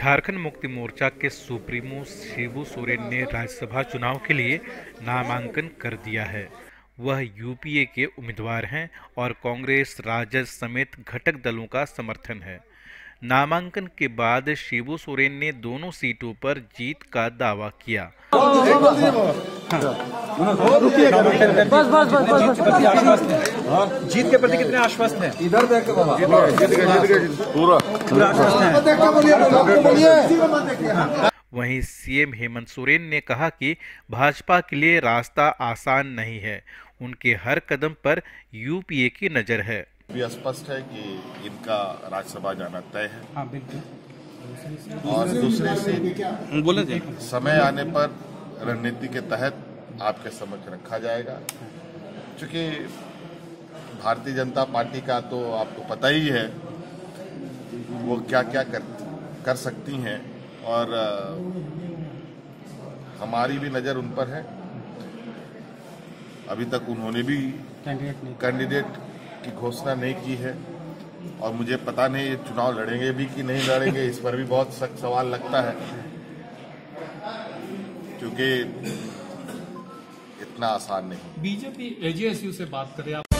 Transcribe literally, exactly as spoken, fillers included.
झारखंड मुक्ति मोर्चा के सुप्रीमो शिबू सोरेन ने राज्यसभा चुनाव के लिए नामांकन कर दिया है। वह यूपीए के उम्मीदवार हैं और कांग्रेस, राजद समेत घटक दलों का समर्थन है। नामांकन के बाद शिबू सोरेन ने दोनों सीटों पर जीत का दावा किया। बस बस बस बस जीत के प्रति कितने आश्वस्त हैं? इधर देख के बाबा पूरा पूरा आश्वस्त हैं। वहीं सीएम हेमंत सोरेन ने कहा कि भाजपा के लिए रास्ता आसान नहीं है। उनके हर कदम पर यूपीए की नजर है। भी स्पष्ट है कि इनका राज्यसभा जाना तय है। हाँ, बिल्कुल। और दूसरे से बोले थे समय आने पर रणनीति के तहत आपके समक्ष रखा जाएगा। क्योंकि भारतीय जनता पार्टी का तो आपको पता ही है वो क्या क्या कर, कर सकती हैं और हमारी भी नज़र उन पर है। अभी तक उन्होंने भी कैंडिडेट की घोषणा नहीं की है और मुझे पता नहीं ये चुनाव लड़ेंगे भी कि नहीं लड़ेंगे, इस पर भी बहुत सख्त सवाल लगता है क्योंकि इतना आसान नहीं। बीजेपी एजेएसयू से बात करें आप